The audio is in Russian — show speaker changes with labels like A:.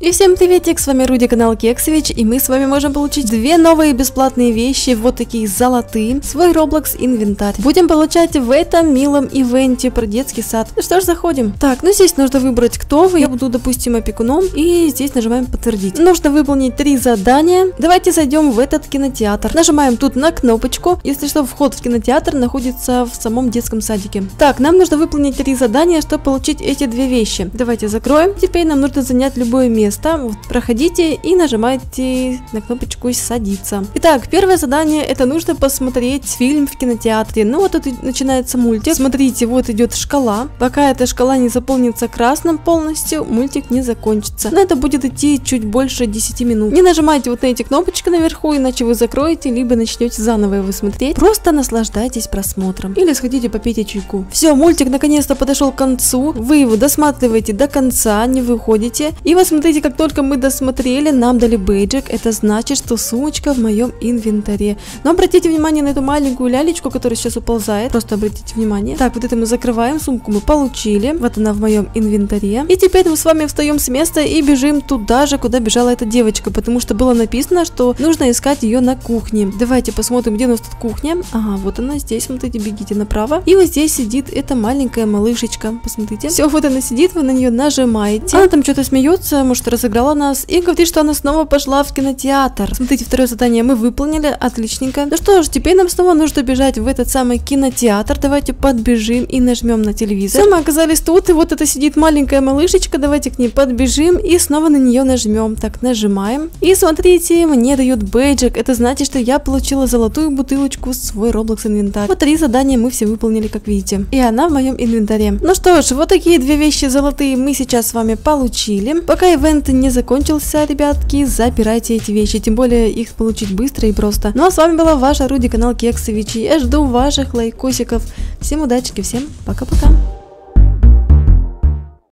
A: И всем приветик, с вами Руди, канал Кексович, и мы с вами можем получить две новые бесплатные вещи, вот такие золотые, свой Roblox инвентарь. Будем получать в этом милом ивенте про детский сад. Ну что ж, заходим. Так, ну здесь нужно выбрать, кто вы. Я буду, допустим, опекуном, и здесь нажимаем подтвердить. Нужно выполнить 3 задания. Давайте зайдем в этот кинотеатр. Нажимаем тут на кнопочку. Если что, вход в кинотеатр находится в самом детском садике. Так, нам нужно выполнить 3 задания, чтобы получить эти 2 вещи. Давайте закроем. Теперь нам нужно занять любое место. Вот, проходите и нажимайте на кнопочку «Садиться». Итак, первое задание — это нужно посмотреть фильм в кинотеатре. Ну вот тут начинается мультик. Смотрите, вот идет шкала. Пока эта шкала не заполнится красным полностью, мультик не закончится. Но это будет идти чуть больше 10 минут. Не нажимайте вот на эти кнопочки наверху, иначе вы закроете, либо начнете заново его смотреть. Просто наслаждайтесь просмотром. Или сходите попейте чайку. Все, мультик наконец-то подошел к концу. Вы его досматриваете до конца, не выходите. И вот смотрите, как только мы досмотрели, нам дали бейджик. Это значит, что сумочка в моем инвентаре. Но обратите внимание на эту маленькую лялечку, которая сейчас уползает. Просто обратите внимание. Так, вот это мы закрываем. Сумку мы получили. Вот она в моем инвентаре. И теперь мы с вами встаем с места и бежим туда же, куда бежала эта девочка. Потому что было написано, что нужно искать ее на кухне. Давайте посмотрим, где у нас тут кухня. Ага, вот она здесь. Смотрите, бегите направо. И вот здесь сидит эта маленькая малышечка. Посмотрите. Все, вот она сидит, вы на нее нажимаете. Она там что-то смеется, может, разыграла нас и говорит, что она снова пошла в кинотеатр. Смотрите, второе задание мы выполнили, отличненько. Ну что ж, теперь нам снова нужно бежать в этот самый кинотеатр. Давайте подбежим и нажмем на телевизор. Все, мы оказались тут, и вот это сидит маленькая малышечка. Давайте к ней подбежим и снова на нее нажмем. Так, нажимаем. И смотрите, мне дают бейджик. Это значит, что я получила золотую бутылочку в свой Roblox инвентарь. Вот 3 задания мы все выполнили, как видите. И она в моем инвентаре. Ну что ж, вот такие 2 вещи золотые мы сейчас с вами получили. Пока ивент не закончился, ребятки, забирайте эти вещи, тем более их получить быстро и просто. Ну а с вами была ваша Руди, канал Кексович, и я жду ваших лайкосиков. Всем удачи, всем пока-пока.